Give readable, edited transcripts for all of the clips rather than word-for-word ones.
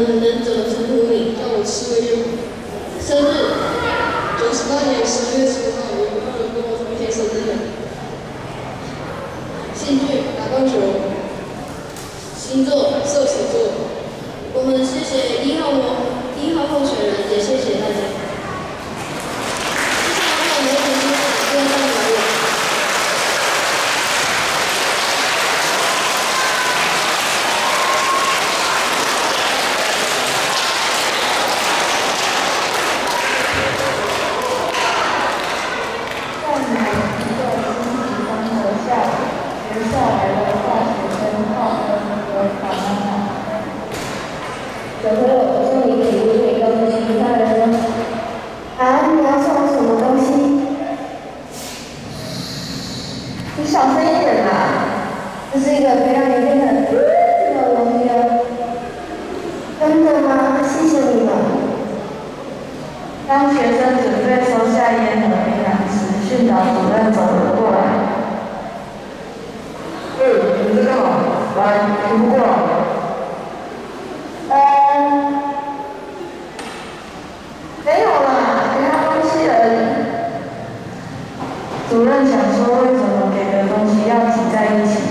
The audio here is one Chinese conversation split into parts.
很认真的称呼你，叫我吃个月。生日98年10月10号，有没有人跟我同一天生日的？兴趣打棒球，星座射手座。我们谢谢1号候选人，也谢谢大家。接下来我们有请第二站表演。 小朋友，送你礼物给告诉其他人呢？啊，你要送我什么东西？你小声一点啦！这是一个可以让你变得的东西哦。真的吗？谢谢你们。当学生准备收下烟和槟榔时，训导主任走了过来。你在干嘛？来，全部过来。没有啦，给他东西而已。主任想说，为什么给的东西要挤在一起？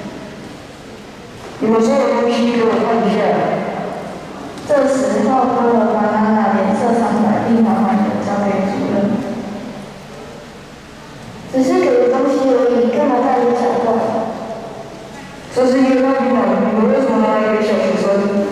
你们所有东西给我看一下。这时候，哥和巴娜娜脸色苍白，并缓缓地交给主任。只是给的东西而已，干嘛大惊小怪？这是一个大冰棒，你们为什么拿来给小学生？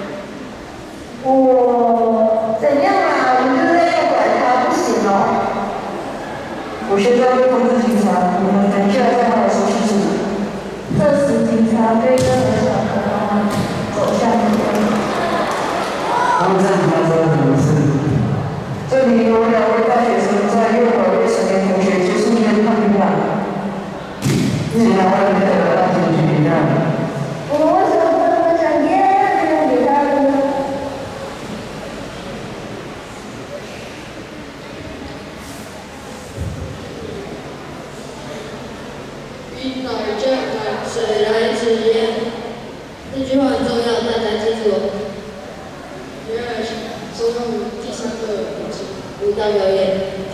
怎样啊？我们就是在诱拐他，不行哦。我现在会通知警察，你们等一下再把我收起处理。这时，警察对着小朋友走向主任。他们这里发生了什么事？这里有2位大学生在诱拐未成年同学结束一天看冰棒。请2位代表大庭去评价。我们为什么不能讲烟给他呢？ 云来降来，水来土掩。这句话很重要，大家记住哦。接下来收看第3个舞蹈表演。